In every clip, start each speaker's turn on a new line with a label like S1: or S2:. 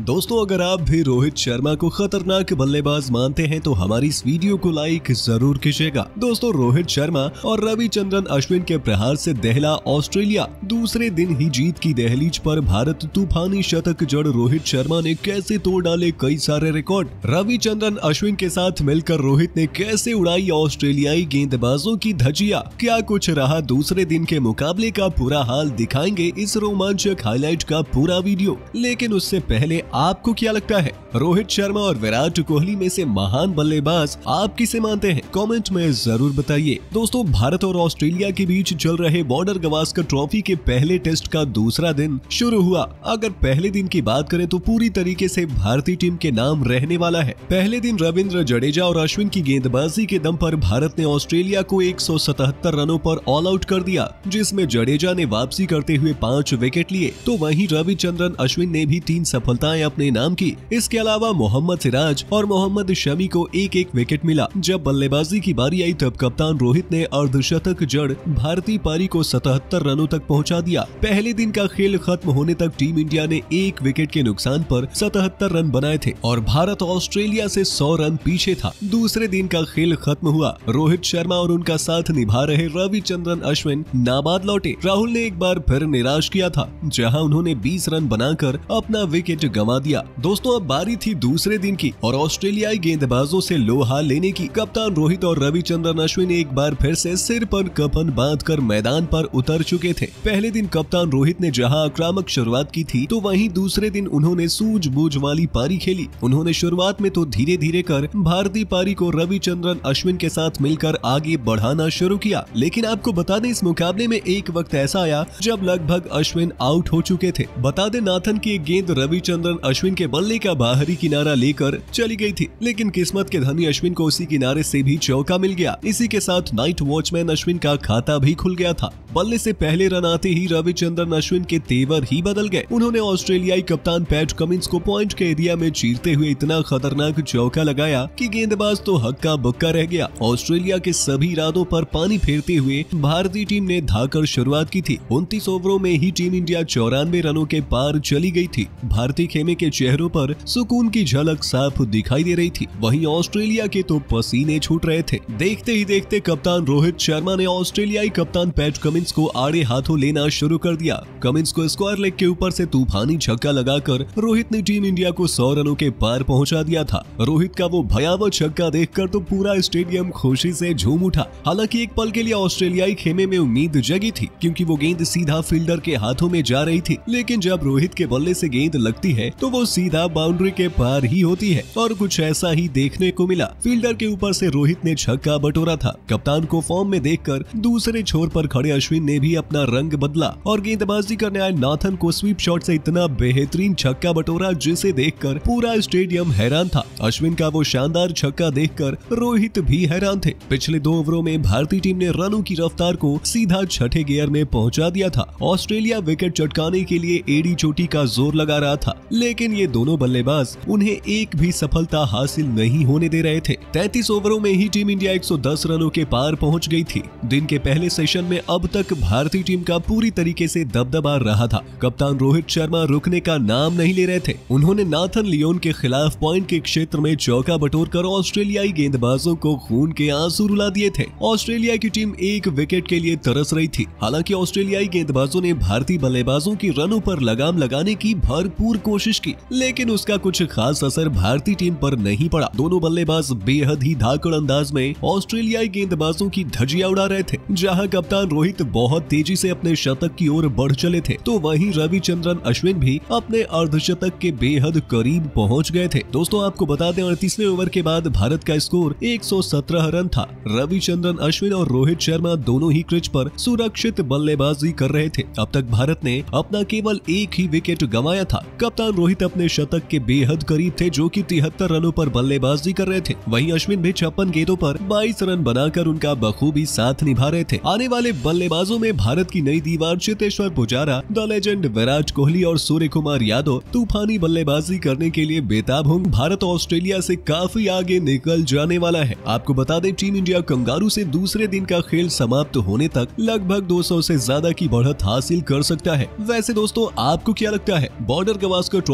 S1: दोस्तों अगर आप भी रोहित शर्मा को खतरनाक बल्लेबाज मानते हैं तो हमारी इस वीडियो को लाइक जरूर कीजिएगा। दोस्तों रोहित शर्मा और रविचंद्रन अश्विन के प्रहार से दहला ऑस्ट्रेलिया। दूसरे दिन ही जीत की दहलीज पर भारत। तूफानी शतक जड़ रोहित शर्मा ने कैसे तोड़ डाले कई सारे रिकॉर्ड। रविचंद्रन अश्विन के साथ मिलकर रोहित ने कैसे उड़ाई ऑस्ट्रेलियाई गेंदबाजों की धज्जियां। क्या कुछ रहा दूसरे दिन के मुकाबले का पूरा हाल दिखाएंगे इस रोमांचक हाईलाइट का पूरा वीडियो। लेकिन उससे पहले आपको क्या लगता है रोहित शर्मा और विराट कोहली में से महान बल्लेबाज आप किसे मानते हैं? कमेंट में जरूर बताइए। दोस्तों भारत और ऑस्ट्रेलिया के बीच चल रहे बॉर्डर गवास्कर ट्रॉफी के पहले टेस्ट का दूसरा दिन शुरू हुआ। अगर पहले दिन की बात करें तो पूरी तरीके से भारतीय टीम के नाम रहने वाला है। पहले दिन रविंद्र जडेजा और अश्विन की गेंदबाजी के दम पर भारत ने ऑस्ट्रेलिया को 177 रनों पर ऑल आउट कर दिया, जिसमें जडेजा ने वापसी करते हुए 5 विकेट लिए तो वहीं रविचंद्रन अश्विन ने भी 3 सफलताएं अपने नाम की। इसके अलावा मोहम्मद सिराज और मोहम्मद शमी को एक एक विकेट मिला। जब बल्लेबाजी की बारी आई तब कप्तान रोहित ने अर्धशतक जड़ भारतीय पारी को 77 रनों तक पहुंचा दिया। पहले दिन का खेल खत्म होने तक टीम इंडिया ने 1 विकेट के नुकसान पर 77 रन बनाए थे और भारत ऑस्ट्रेलिया से 100 रन पीछे था। दूसरे दिन का खेल खत्म हुआ। रोहित शर्मा और उनका साथ निभा रहे रविचंद्रन अश्विन नाबाद लौटे। राहुल ने एक बार फिर निराश किया था, जहां उन्होंने 20 रन बनाकर अपना विकेट गंवा दिया। दोस्तों अब बारी थी दूसरे दिन की और ऑस्ट्रेलियाई गेंदबाजों से लोहा लेने की। कप्तान रोहित और रविचंद्रन अश्विन एक बार फिर से सिर पर कफन बांधकर मैदान पर उतर चुके थे। पहले दिन कप्तान रोहित ने जहां आक्रामक शुरुआत की थी तो वहीं दूसरे दिन उन्होंने सूझबूझ वाली पारी खेली। उन्होंने शुरुआत में तो धीरे धीरे कर भारतीय पारी को रविचंद्रन अश्विन के साथ मिलकर आगे बढ़ाना शुरू किया। लेकिन आपको बता दें इस मुकाबले में एक वक्त ऐसा आया जब लगभग अश्विन आउट हो चुके थे। बता दें नाथन की एक गेंद रविचंद्रन अश्विन के बल्ले का बाहरी किनारा लेकर चली गई थी, लेकिन किस्मत के धनी अश्विन को उसी किनारे से भी चौका मिल गया। इसी के साथ नाइट वॉचमैन अश्विन का खाता भी खुल गया था। बल्ले से पहले रन आते ही रविचंद्रन अश्विन के तेवर ही बदल गए। उन्होंने ऑस्ट्रेलियाई कप्तान पैट कमिंस को पॉइंट के एरिया में चीरते हुए इतना खतरनाक चौका लगाया कि गेंदबाज तो हक्का बक्का रह गया। ऑस्ट्रेलिया के सभी इरादों पर पानी फेरते हुए भारतीय टीम ने धाकर शुरुआत की थी। 29 ओवरों में ही टीम इंडिया 94 रनों के पार चली गई थी। भारतीय खेमे के चेहरों पर सुकून की झलक साफ दिखाई दे रही थी। वहीं ऑस्ट्रेलिया के तो पसीने छूट रहे थे। देखते ही देखते कप्तान रोहित शर्मा ने ऑस्ट्रेलियाई कप्तान पैट कमिंस को आड़े हाथों लेना शुरू कर दिया। कमिंस को स्क्वायर लेग के ऊपर से तूफानी छक्का लगाकर रोहित ने टीम इंडिया को 100 रनों के पार पहुंचा दिया था। रोहित का वो भयावह छक्का देखकर तो पूरा स्टेडियम खुशी से झूम उठा। हालांकि एक पल के लिए ऑस्ट्रेलियाई खेमे में उम्मीद जगी थी, क्योंकि वो गेंद सीधा फील्डर के हाथों में जा रही थी। लेकिन जब रोहित के बल्ले से गेंद लगती है तो वो सीधा बाउंड्री के पार ही होती है और कुछ ऐसा ही देखने को मिला। फील्डर के ऊपर से रोहित ने छक्का बटोरा था। कप्तान को फॉर्म में देखकर दूसरे छोर पर खड़े अश्विन ने भी अपना रंग बदला और गेंदबाजी करने आए नाथन को स्वीप शॉट से इतना बेहतरीन छक्का बटोरा जिसे देखकर पूरा स्टेडियम हैरान था। अश्विन का वो शानदार छक्का देखकर रोहित भी हैरान थे। पिछले 2 ओवरों में भारतीय टीम ने रनों की रफ्तार को सीधा छठे गियर में पहुंचा दिया था। ऑस्ट्रेलिया विकेट चटकाने के लिए एड़ी चोटी का जोर लगा रहा था, लेकिन ये दोनों बल्लेबाज उन्हें एक भी सफलता हासिल नहीं होने दे रहे थे। 33 ओवरों में ही टीम इंडिया 110 रनों के पार पहुंच गई थी। दिन के पहले सेशन में अब तक भारतीय टीम का पूरी तरीके से दबदबा रहा था। कप्तान रोहित शर्मा रुकने का नाम नहीं ले रहे थे। उन्होंने नाथन लियोन के खिलाफ पॉइंट के क्षेत्र में चौका बटोरकर ऑस्ट्रेलियाई गेंदबाजों को खून के आंसू रुला दिए थे। ऑस्ट्रेलिया की टीम 1 विकेट के लिए तरस रही थी। हालांकि ऑस्ट्रेलियाई गेंदबाजों ने भारतीय बल्लेबाजों की रनों पर लगाम लगाने की भरपूर कोशिश की, लेकिन उसका कुछ खास असर भारतीय टीम पर नहीं पड़ा। दोनों बल्लेबाज बेहद ही धाकड़ अंदाज में ऑस्ट्रेलियाई गेंदबाजों की धज्जियां उड़ा रहे थे। जहां कप्तान रोहित बहुत तेजी से अपने शतक की ओर बढ़ चले थे तो वहीं रविचंद्रन अश्विन भी अपने अर्धशतक के बेहद करीब पहुंच गए थे। दोस्तों आपको बता दें 38वें ओवर के बाद भारत का स्कोर 117 रन था। रविचंद्रन अश्विन और रोहित शर्मा दोनों ही क्रीज पर सुरक्षित बल्लेबाजी कर रहे थे। अब तक भारत ने अपना केवल 1 ही विकेट गंवाया था। कप्तान रोहित अपने शतक के बेहद करीब थे, जो कि 73 रनों पर बल्लेबाजी कर रहे थे। वहीं अश्विन भी 56 गेंदों पर 22 रन बनाकर उनका बखूबी साथ निभा रहे थे। आने वाले बल्लेबाजों में भारत की नई दीवार चेतेश्वर पुजारा, द लेजेंड विराट कोहली और सूर्य कुमार यादव तूफानी बल्लेबाजी करने के लिए बेताब होंगे। भारत ऑस्ट्रेलिया से काफी आगे निकल जाने वाला है। आपको बता दें टीम इंडिया कंगारू से दूसरे दिन का खेल समाप्त होने तक लगभग 200 से ज्यादा की बढ़त हासिल कर सकता है। वैसे दोस्तों आपको क्या लगता है बॉर्डर गवास्कर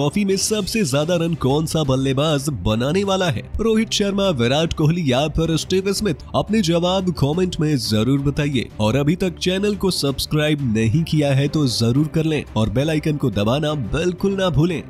S1: ट्रॉफी में सबसे ज्यादा रन कौन सा बल्लेबाज बनाने वाला है? रोहित शर्मा, विराट कोहली या फिर स्टीव स्मिथ? अपने जवाब कमेंट में जरूर बताइए और अभी तक चैनल को सब्सक्राइब नहीं किया है तो जरूर कर लें और बेल आइकन को दबाना बिल्कुल ना भूलें।